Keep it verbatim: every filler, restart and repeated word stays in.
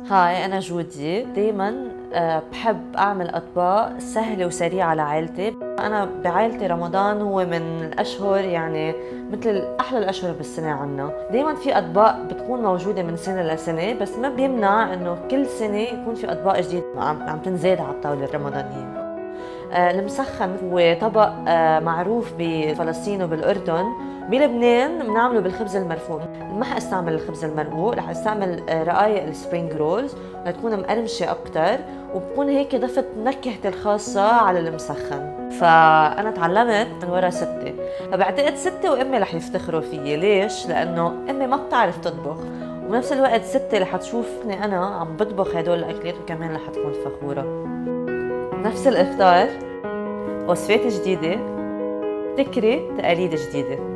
هاي أنا جودي. دايماً بحب أعمل أطباق سهلة وسريعة لعائلتي. أنا بعائلتي رمضان هو من الأشهر يعني مثل أحلى الأشهر بالسنة عنا. دايماً في أطباق بتكون موجودة من سنة لسنة، بس ما بيمنع إنه كل سنة يكون في أطباق جديدة عم تنزاد على الطاولة الرمضانية. المسخن هو طبق معروف بفلسطين وبالأردن. بلبنان بنعمله بالخبز المرفوع. ما حاستعمل الخبز المرقوق، رح استعمل رقايق السبرينج رولز لتكون مقرمشة أكتر، وبكون هيك ضفت نكهتي الخاصة على المسخن. فأنا تعلمت من ورا ستي، فبعتقد ستي وأمي رح يفتخروا فيي. ليش؟ لأنه أمي ما بتعرف تطبخ، وبنفس الوقت ستي رح تشوفني أنا عم بطبخ هدول الأكلات وكمان رح تكون فخورة. نفس الإفطار، وصفات جديدة، تكري تقاليد جديدة.